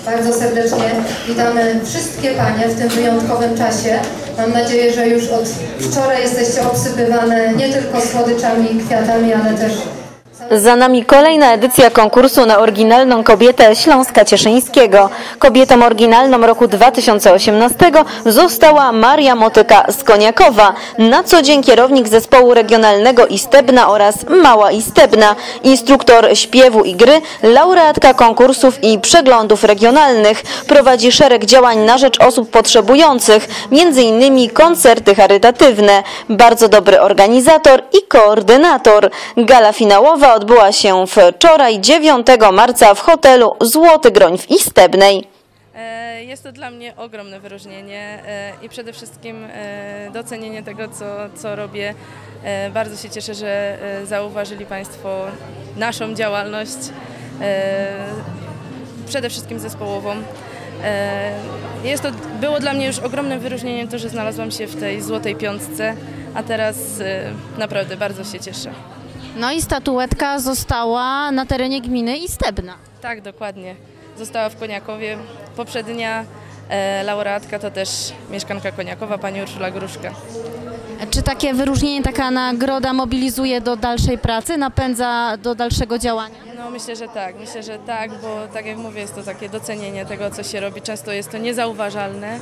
Bardzo serdecznie witamy wszystkie panie w tym wyjątkowym czasie. Mam nadzieję, że już od wczoraj jesteście obsypywane nie tylko słodyczami i kwiatami, ale też... Za nami kolejna edycja konkursu na oryginalną kobietę Śląska Cieszyńskiego. Kobietą oryginalną roku 2018 została Maria Motyka z Koniakowa, na co dzień kierownik zespołu regionalnego Istebna oraz Mała Istebna, instruktor śpiewu i gry, laureatka konkursów i przeglądów regionalnych. Prowadzi szereg działań na rzecz osób potrzebujących, m.in. koncerty charytatywne. Bardzo dobry organizator i koordynator. Gala finałowa odbyła się wczoraj, 9 marca w hotelu Złoty Groń w Istebnej. Jest to dla mnie ogromne wyróżnienie i przede wszystkim docenienie tego, co robię. Bardzo się cieszę, że zauważyli Państwo naszą działalność, przede wszystkim zespołową. Było dla mnie już ogromnym wyróżnieniem to, że znalazłam się w tej złotej piątce, a teraz naprawdę bardzo się cieszę. No i statuetka została na terenie gminy Istebna. Tak, dokładnie. Została w Koniakowie. Poprzednia laureatka to też mieszkanka Koniakowa, pani Urszula Gruszka. Czy takie wyróżnienie, taka nagroda mobilizuje do dalszej pracy, napędza do dalszego działania? No myślę, że tak, bo tak jak mówię, jest to takie docenienie tego, co się robi. Często jest to niezauważalne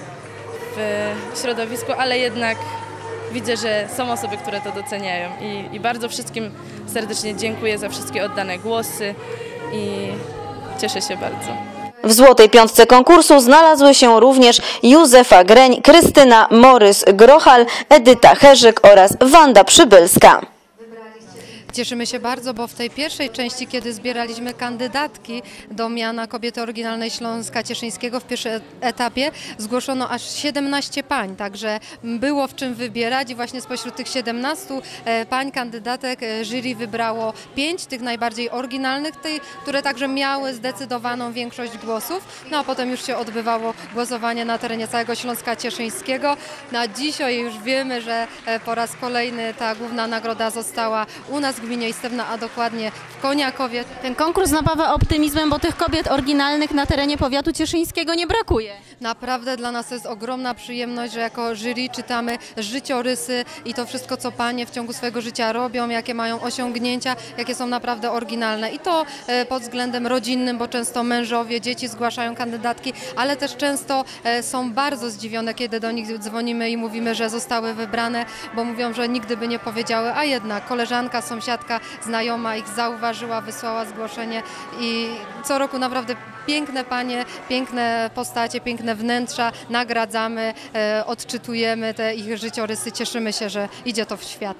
w środowisku, ale jednak widzę, że są osoby, które to doceniają i bardzo wszystkim serdecznie dziękuję za wszystkie oddane głosy i cieszę się bardzo. W złotej piątce konkursu znalazły się również Józefa Greń, Krystyna Morys-Grochal, Edyta Herzyk oraz Wanda Przybylska. Cieszymy się bardzo, bo w tej pierwszej części, kiedy zbieraliśmy kandydatki do miana kobiety oryginalnej Śląska Cieszyńskiego, w pierwszym etapie zgłoszono aż 17 pań, także było w czym wybierać i właśnie spośród tych 17 pań kandydatek jury wybrało 5 tych najbardziej oryginalnych, które także miały zdecydowaną większość głosów, no a potem już się odbywało głosowanie na terenie całego Śląska Cieszyńskiego. Na dzisiaj już wiemy, że po raz kolejny ta główna nagroda została u nas w gminie Istebna, a dokładnie w Koniakowie. Ten konkurs napawa optymizmem, bo tych kobiet oryginalnych na terenie powiatu cieszyńskiego nie brakuje. Naprawdę dla nas to jest ogromna przyjemność, że jako jury czytamy życiorysy i to wszystko, co panie w ciągu swojego życia robią, jakie mają osiągnięcia, jakie są naprawdę oryginalne. I to pod względem rodzinnym, bo często mężowie, dzieci zgłaszają kandydatki, ale też często są bardzo zdziwione, kiedy do nich dzwonimy i mówimy, że zostały wybrane, bo mówią, że nigdy by nie powiedziały, a jednak koleżanka, sąsiadka, znajoma ich zauważyła, wysłała zgłoszenie i co roku naprawdę piękne panie, piękne postacie, piękne wnętrza nagradzamy, odczytujemy te ich życiorysy, cieszymy się, że idzie to w świat.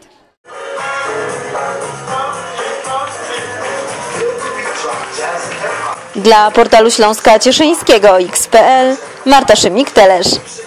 Dla portalu Śląska Cieszyńskiego XPL Marta Szymnik-Telesz.